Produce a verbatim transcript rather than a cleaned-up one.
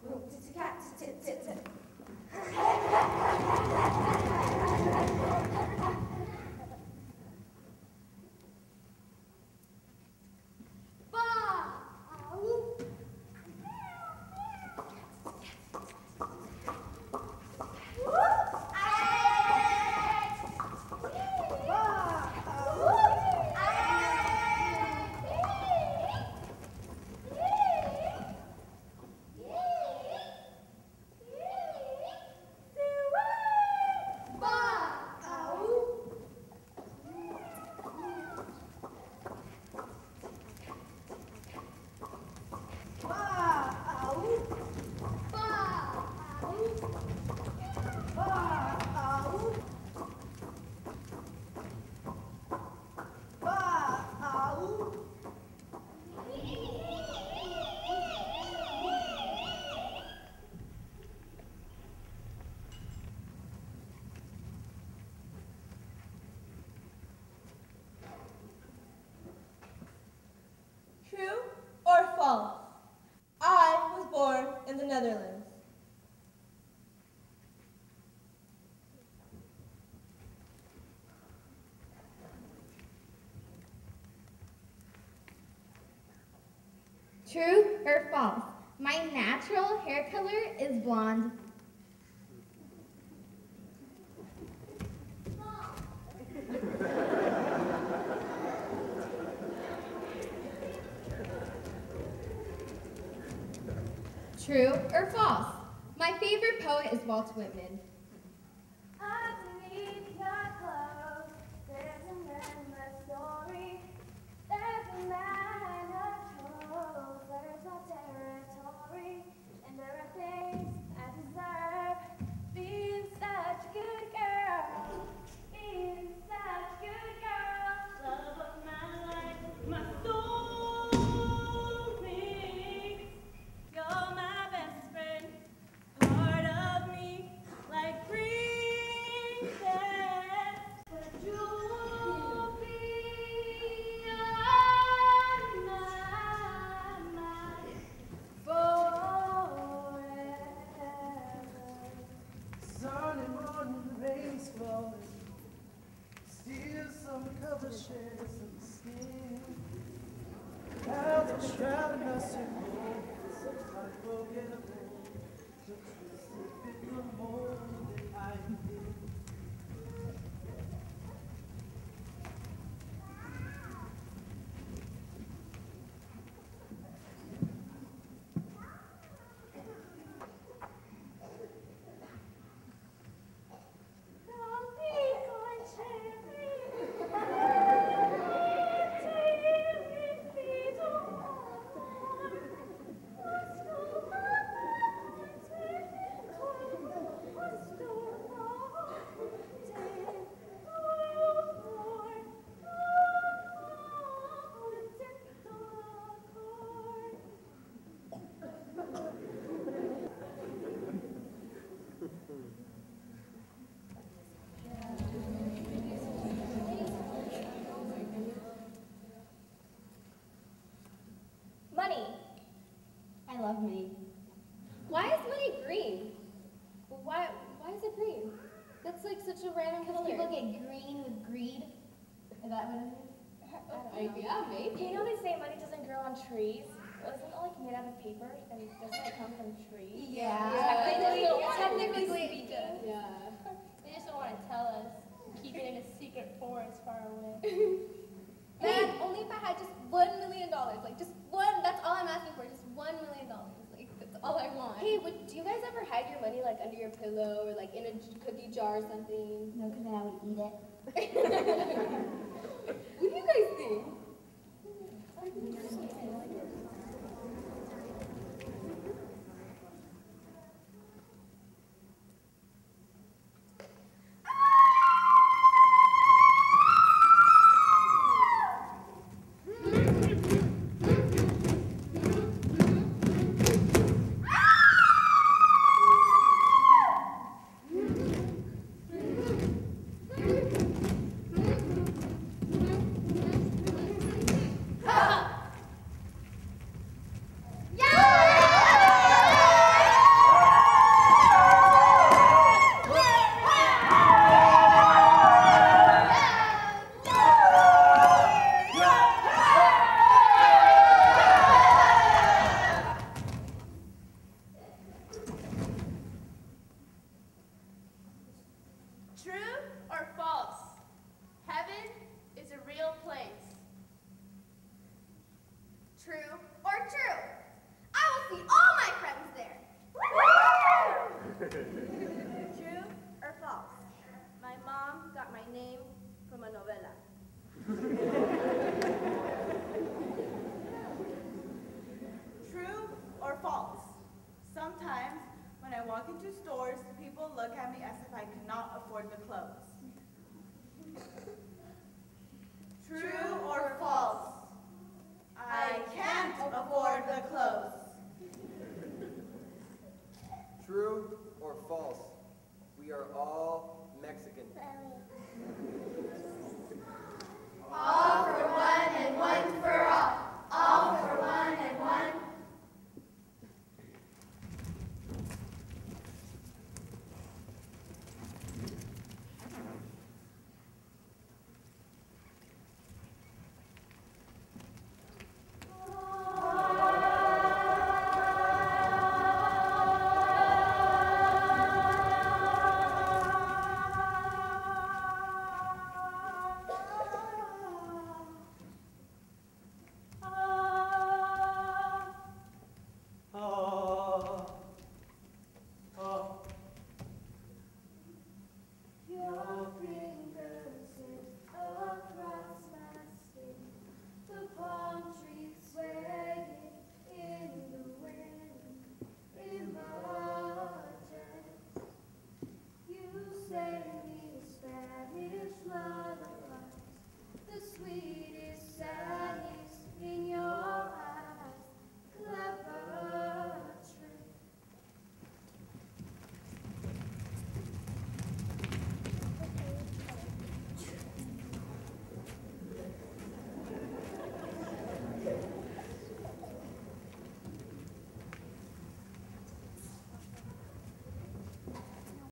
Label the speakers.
Speaker 1: True or false? I was born in the Netherlands.
Speaker 2: True or false? My natural hair color is blonde. True or false? My favorite poet is Walt Whitman.
Speaker 3: Underneath your clothes, there's an endless story. There's a man of trolls, there's no territory, and there are things I deserve. Being such a good girl, being such a good girl, love of my life, my soul thinks you're my best friend, part of me, like princess, but you'll be on my mind forever.
Speaker 4: Sunny morning, rain's falling. Still some cover shades of the skin. Clouds are shrouding us in gold. It's unforgettable. Just as if it were more than I did.
Speaker 3: Money.
Speaker 2: I love money.
Speaker 3: Why is money green? Why, why is it green? That's like such a random
Speaker 2: Because
Speaker 3: color.
Speaker 2: people get green with greed. Is that what it is?
Speaker 3: I don't know.
Speaker 2: Yeah, maybe.
Speaker 3: You know they say money doesn't grow on trees? Well, isn't it like made out of paper and doesn't it come from trees?
Speaker 2: Yeah.
Speaker 3: Technically,
Speaker 2: Yeah.
Speaker 3: technically speaking.
Speaker 2: Yeah.
Speaker 3: They just don't want to tell us. Keep it in a secret forest far away.
Speaker 2: Man, only if I had just one million dollars. Like just one. That's all I'm asking for. Just one million dollars. Like that's all I want.
Speaker 3: Hey, would do you guys ever hide your money like under your pillow or like in a j- cookie jar or something?
Speaker 2: No, because then I would eat it.
Speaker 3: What do you guys think?